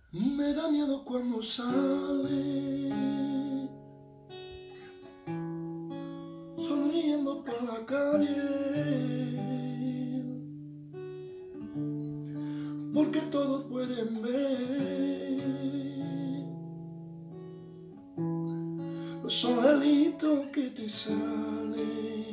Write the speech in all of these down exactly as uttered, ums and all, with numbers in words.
Me da miedo cuando sale, sonriendo por la calle, porque todos pueden ver los angelitos que te salen,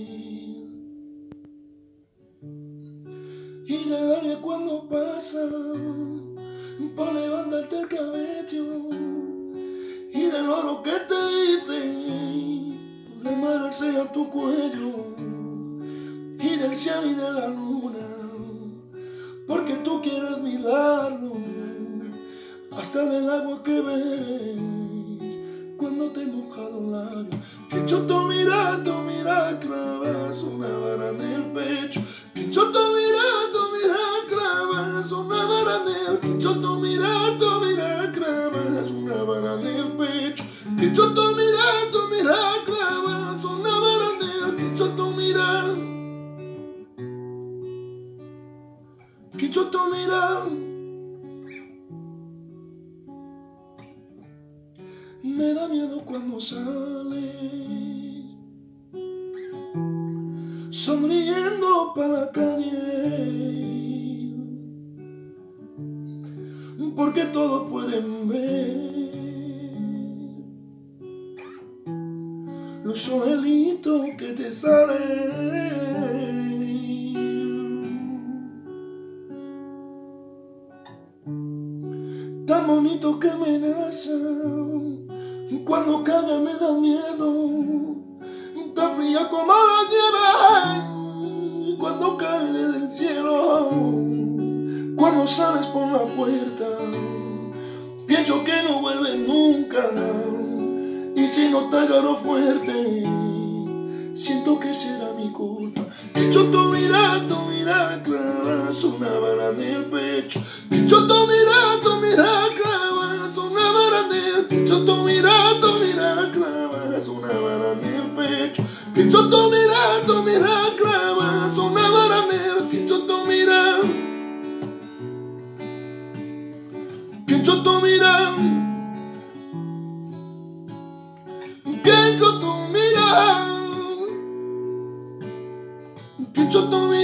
y de darle cuando pasan por levantarte el cabello, y del oro que te viste por amarrarse a tu cuello, y del cielo y de la luna, porque tú quieres mirarlo, hasta del agua que ves cuando te moja los labios. Pinchoto, mira, tú mira, clavas una vara en el pecho. Pinchoto, mira, tú mira, clavas una vara en el Pinchoto, mira, tú mira, clavas una vara en el pecho. Pinchoto, mira, tú mira, clavas una vara en el Pinchoto, mira. Pinchoto, mira. Me da miedo cuando sale, sonriendo para la calle, porque todos pueden ver los angelitos que te salen. Tan bonito que amenazan, cuando calla me da miedo, tan fría como la nieve cuando cae desde el cielo. Cuando sales por la puerta, pienso que no vuelves nunca, y si no te agarro fuerte, siento que será mi culpa. Pinchoto, mira, tú mira, clavas una vara en el pecho. Pinchoto, mira, tú mira, clavas una vara en el Pinchoto, mira, tú mira, clavas una vara en el pecho. Pinchoto, mira, tú mira, clavas una vara en el Pinchoto, mira. Pinchoto, mira. Pinchoto, mira. Pinchoto, mira.